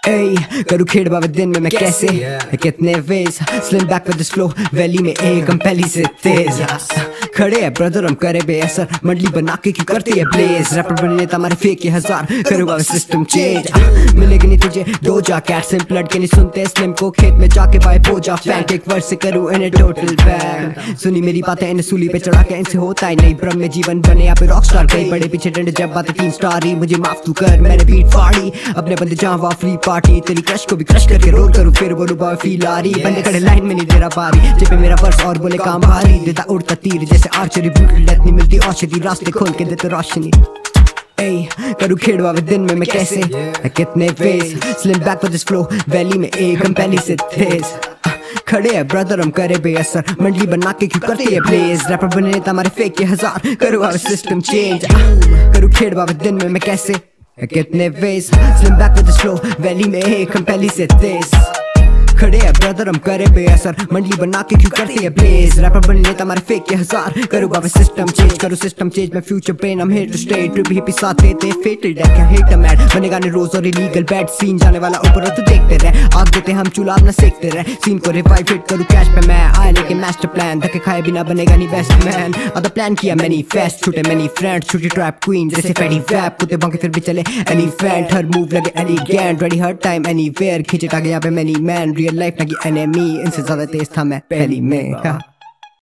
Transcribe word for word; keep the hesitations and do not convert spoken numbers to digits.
Ey, करूँ खेड़ बाबे दिन में मैं कैसे yeah. कितने ways slim back with this flow valley में एक हम पहली से तेज खड़े हैं ब्रदर हम करे बेअसर मंडली बना के क्यों करते हैं ब्लेज रैपर बनने हमारे फेक ये हजार करूँ बाबे सिस्टम चेंज मिलेगी नहीं तुझे डोजा कैट सिंपल लड़के नहीं सुनते स्लिम को खेत में जाके बाय पोजा फैंक एक वर्ड से करूँ इन्हें टोटल बैन सुनी मेरी बातें इन्हें सूली पे चढ़ा के इनसे होता ही नहीं ब्रह्म में जीवन बने यहाँ पे रॉक स्टार कई बड़े पीछे डंडे जब बातें तीन स्टार ही मुझे माफ तू कर मैंने बीट फाड़ी अपने बंदे जहाँ वहाँ फ्री पार्टी तेरी क्रश को भी क्रश करके रोल करूँ फिर बोलूँ बाबा फील आ रही बंदे खड़े लाइन में नहीं दे रहा बारी जेब मेरा पर्स और बोले काम भारी देता उड़ता तीर जैसे आर्चरी ब्रूटल डेथ नहीं मिलती औषधि रास्ते खोल के देते रोशनी Ey, करूँ खेड़ बाबे दिन में मैं कैसे कितने ways slim back with this flow valley में एक हम पहली से तेज खड़े हैं ब्रदर हम करे बेअसर मंडली बना के क्यों करते हैं ब्लेज रैपर बने हमारे फेक के हजार करूँ बाबे सिस्टम चेंज करूँ खेड़ बाबे दिन में मैं कैसे कितने ways slim back with this flow valley में एक हम पहली से तेज खड़े हैं ब्रदर हम करे बेअसर मंडली बना के क्यों करते हैं ब्लेज रैपर बनने हमारे फेक के हजार करूँ बाबे सिस्टम चेंज करूँ सिस्टम चेंज मैं फ्यूचर पेन हम here to stay trip hippie साथ देते फेटल डेथ क्या हेट मैड बने गाने रोज और इलीगल बैड सीन जाने वाला ऊपर तो देखते रहे आग देते हम चूल्हा अपना सेकते रहे सीन को रिवाइव हिट करूँ कैश पे मैं आए लेके मास्टर प्लान धक्के खाए बिना बनेगा नहीं बेस्ट मैन अदर प्लान किया मैनी फेस्ट छूटे मैनी फ्रेंड्स छूटी ट्रैप क्वीन जैसे फेडी वैप कुत्ते भौंके फिर भी चले एलिफेंट हर मूव लगे एलिगेंट रेडी हर टाइम एनीवेयर खींचे टागे यहाँ पे मैनी मैन रियल लाइफ लगी एनिमी इनसे ज्यादा तेज था मैं पहली में